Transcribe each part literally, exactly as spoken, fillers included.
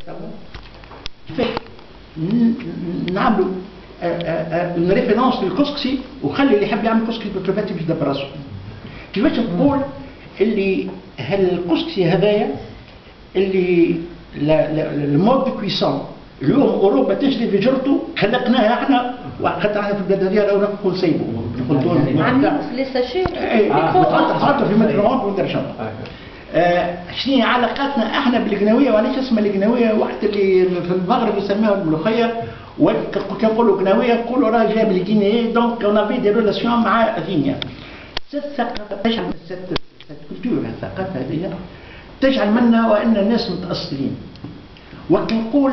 كيفاش نعملوا اون ريفيرونس للكسكسي وخلي اللي يحب يعمل كسكسي بالكلفاتي باش يدبر راسه. كيفاش تقول اللي هالكسكسي هذايا اللي المود دو كويسون اليوم اوروبا تجري في جرته خلقناها احنا وخاطر احنا في البلاد هذه راهو نقول سيبوا نقول دون عندنا في لي ساشي تحطوا في ميكرووند وندرشوا. شنو علاقاتنا احنا بالقناويه وعلاش اسمها القناويه وقت اللي في المغرب يسموها الملوخيه وكي نقولوا قناويه نقولوا راه جاب الجيني دونك اون افي دي ريلاسيون مع غينيا. الثقافه تجعل الكولتور الثقافه هذه تجعل منا وان الناس متاصلين. وقت نقول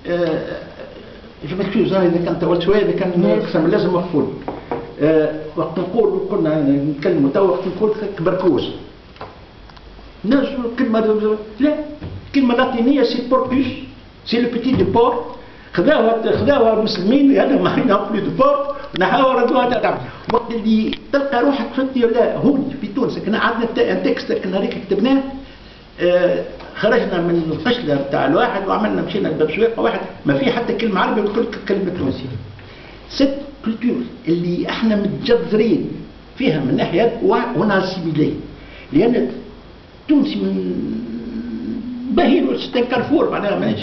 جملتوز اذا كان طولت شويه اذا كان قسم لازم مقفول. وقت نقول قلنا نتكلموا تو وقت نقول كبركوز الناس كلمه لا الكلمه اللاتينيه سي بوركوس سي لو بيتي دو بور خذاوها خذاوها المسلمين هذا ما عندنا بلو دو بور نحاول ردوها تعمل. وقت اللي تلقى روحك فهمتي ولا هون في تونس كنا عندنا تكست كنا هذيك كتبناه آه خرجنا من الفشله بتاع الواحد وعملنا مشينا لباب سويقه واحد ما في حتى كلمه عربيه وكل كلمه تونسيه. ست كولتور اللي احنا متجذرين فيها من ناحيه وناسيميلي لان تونسي من باهين سيتان كارفور معناها مانيش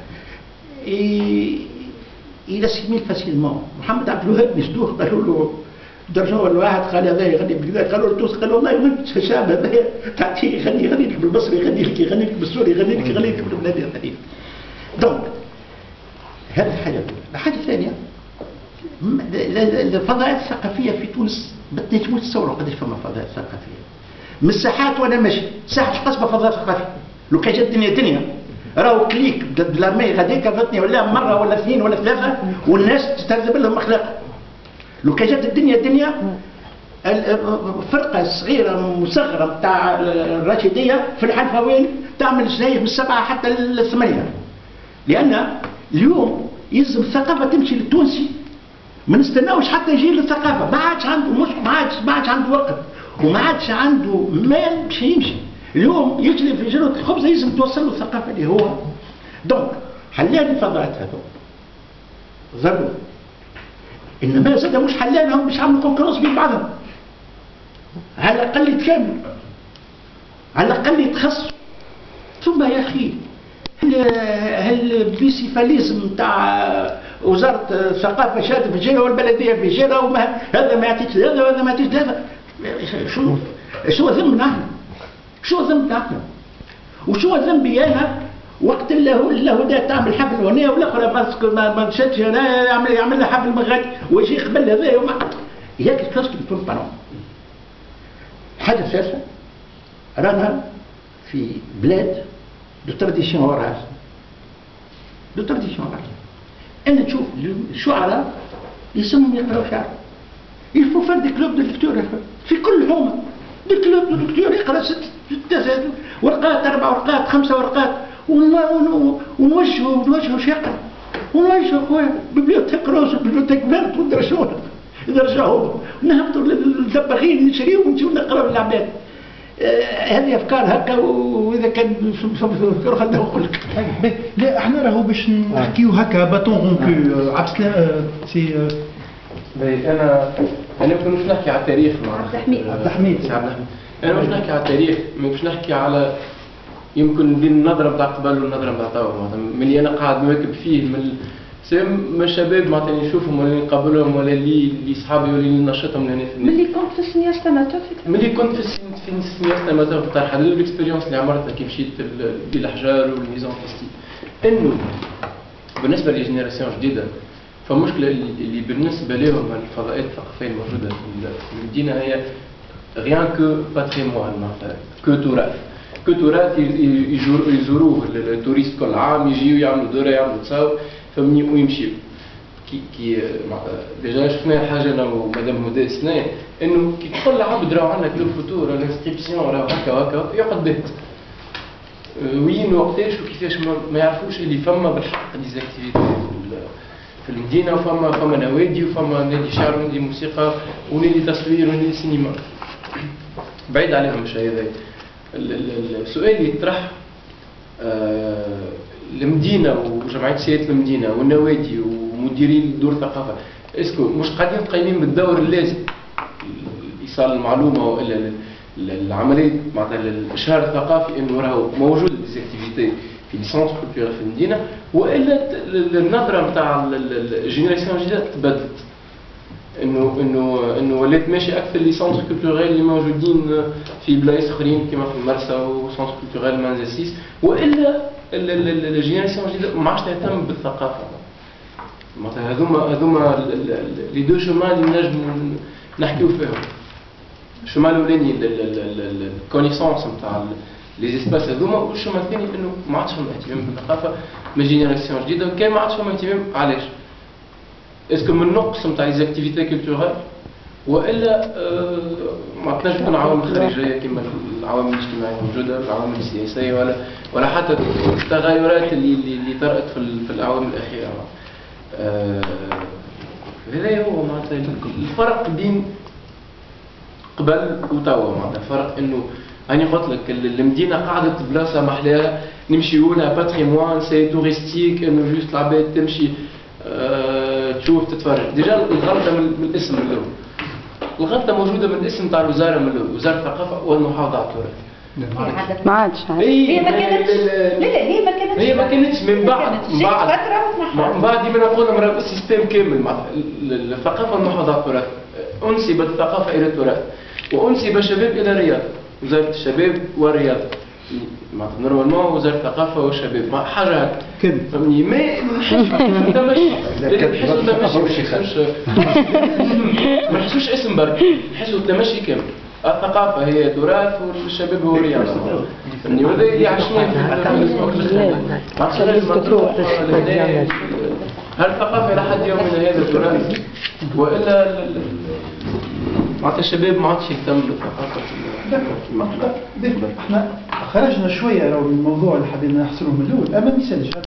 il assimile facilement. محمد عبد الوهاب مسدوه قالوا له درجوا الواحد قال هذا يغني بالكذا قالوا له تونس قالوا والله وين الشعب هذا تعطيه يغني يغني لك بالبصري يغني لك يغني لك بالسوري يغني لك يغني لك بالبلاد الثانيه. دونك هذه حاجه. الحاجه الثانيه الفضاءات الثقافيه في تونس بتنجموا تصوروا قداش فما فضاءات ثقافيه. من الساحات وانا ماشي ساحه حسب فضاء ثقافي لو كان جات الدنيا دنيا راهو كليك ضد الارميه غاديك فاتني ولا مره ولا اثنين ولا ثلاثه والناس تستهزئ لهم اخلاقهم. لو كان جات الدنيا دنيا الفرقه الصغيره مصغره نتاع الراشديه في الحلفاوين تعمل شنايه من السبعه حتى الثمانيه. لان اليوم يلزم الثقافه تمشي للتونسي ما نستناوش حتى يجي للثقافه ما عادش عنده مش ما عادش ما عادش عنده وقت وما عادش عنده مال باش يمشي. اليوم يجري في جرة الخبز لازم توصل له الثقافه اللي هو. دونك حلال الفضاءات هذو ضروا انما زاد مش حلالهم باش يعملوا كونكورونس بين بعضهم. على الاقل يتكاملوا على الاقل يتخصصوا. ثم يا اخي هالبيسيفاليزم تاع وزاره الثقافه شاد في جهه والبلديه في جهه وما هذا ما يعطيش هذا وهذا ما يعطيش هذا. شو شو ذنبنا احنا؟ شو ذنبنا احنا؟ وشو ذنبي انا وقت الهدى تعمل حفل هنا والاخرى ما ما مشاتش هنا يعمل يعمل لها حفل من غادي ويجي قبل هذا وما ياك كاسك بتون بارون. الحاجه الثالثه رانا في بلاد دو تراديسيون اورال دو تراديسيون اورال. انا نشوف الشعراء يسموا يقراوا شعر يلفوا فار دي كلوب دو ليكتور في كل حومه دي كلوب دو ليكتور يقرا ست ست ورقات اربع ورقات خمسه ورقات ونوجهوا ونوجهوا شو يقرا ونوجهوا خويا ببليوتيك روز ببليوتيك فيرت ودرجوها درجوهم نهبطوا للدباغين نشريهم ونجيو نقراو للعباد. آه هذه افكار هكا واذا كان في روح نقول لك. لا احنا راهو باش نحكيو هكا باتون رونكو عبد السلام سي انا انا كنت باش نحكي على التاريخ مع عبد الحميد عبد الحميد انا باش نحكي على التاريخ ما باش نحكي على يمكن بين النظره بتاع قبل والنظره بتاع توا ملي انا قاعد نواكب فيه من ما الشباب معناتها نشوفهم ولا نقابلهم ولا اللي اللي صحابي ولا اللي نشطهم هنا في ملي كنت في السنياس تاماتور ملي كنت في في السنياس تاماتور في طرح الاكسبيريونس اللي عمرتها كي مشيت بالاحجار والميزون فيستي انه بالنسبه للجينيراسيون جديده فالمشكله اللي بالنسبه لهم الفضاءات الثقافيه الموجوده في المدينه هي غيان كو باتريموان معناتها كو تراث كو تراث يزوروه التوريست كل عام يجيو يعملوا دوره يعملوا تصاور فهمني ويمشيو كي كي ديجا شفنا حاجه انا ومدام هدى سنايا انه كي تقول لعبد راهو عندك لو فوتور الانسكريبسيون راهو هكا هكا يقعد بهت وين وقتاش وكيفاش ما يعرفوش اللي فما بالحق ديزاكتيفيتي في المدينه وفما فما نوادي وفما نادي شعر ونادي موسيقى ونادي تصوير ونادي سينما بعيد عليهم الشيء هذا. السؤال اللي يطرح آه المدينه وجمعيه سياده المدينه والنوادي ومديرين دور الثقافه اسكو مش قاعدين قايمين بالدور اللازم ايصال المعلومه والا العمليه معناتها الاشهار الثقافي انه راهو موجود ديزاكتيفيتي في لي سونتر كولتوريل في المدينه والا النظره نتاع الجينيراسيون الجديده تبدلت انه انه انه ولات ماشي اكثر لي سونتر كولتوريل اللي موجودين في بلايص اخرين كما في مرسى وسونتر كولتوريل مانزاسيس والا الجينيراسيون الجديده ما عادش تهتم بالثقافه معناتها هذوما هذوما لي دو شومان اللي نجموا نحكيو فيهم الشمال الاولاني الكونيسونس نتاع لي اسباس هذوما والشمال الثاني انه ما عادش فما اهتمام بالثقافه من جينيراسيون جديده وكان ما عادش فما اهتمام علاش؟ اسكو من نقص نتاع لي زاكتيفيتي كولتورال والا آه ما تنجم تكون عوامل خارجيه كما العوامل الاجتماعيه الموجوده العوامل السياسيه ولا ولا حتى التغيرات اللي اللي طرأت في, في الاعوام الاخيره آه هذا هو معناتها الفرق بين قبل وتوا معناتها فرق انه هاني قلت لك المدينه قعدت بلاصه محلاها نمشيو لها باتريموان سي توريستيك انه جوست العباد تمشي أه تشوف تتفرج ديجا الغلطه من الاسم الاول الغلطه موجوده من الاسم تاع الوزاره من الاول وزاره الثقافه والمحافظه على التراث ما عادش هي ما كانتش لا لا هي ما كانتش هي ما كانتش من بعد من بعد من بعد ديما نقول السيستم كامل مع الثقافه والمحافظه على التراث انسبت الثقافه الى التراث وانسب الشباب الى الرياضه وزاره الشباب والرياضه معناتها نورمالمون وزاره الثقافه والشباب حاجه هكا فهمني ما نحسوا تمشي نحسوا تمشي ما نحسوش اسم برك نحسوا التمشي كامل الثقافه هي تراث والشباب هو رياضه فهمني وهذا اللي عشناه في الوقت الاخير ما عادش لازم تروح هل الثقافه الى حد يومنا هذا تراث والا معناتها الشباب ما عادش يهتم بالثقافه احنا خرجنا شويه من الموضوع اللي حبينا نحصره من الاول اما ما يسالش